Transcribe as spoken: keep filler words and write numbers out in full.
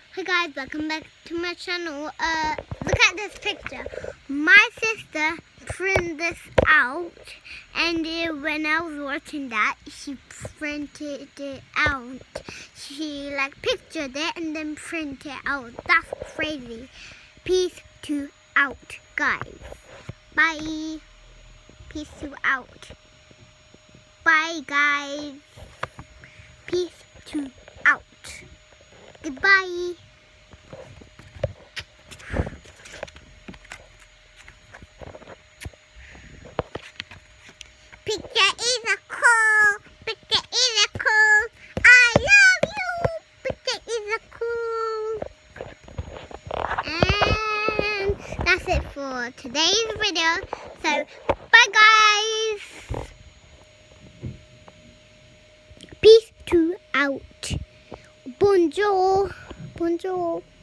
Hey guys, welcome back to my channel. Uh, look at this picture. My sister printed this out, and uh, when I was watching that, she printed it out. She like pictured it and then printed it out. That's crazy. Peace to out, guys. Bye. Peace to out. Bye, guys. Peace to out. Goodbye. Picture is a cool. Picture is a cool. I love you. Picture is a cool. And that's it for today's video. So bye, guys. Peace to out. Bonjour. Bonjour.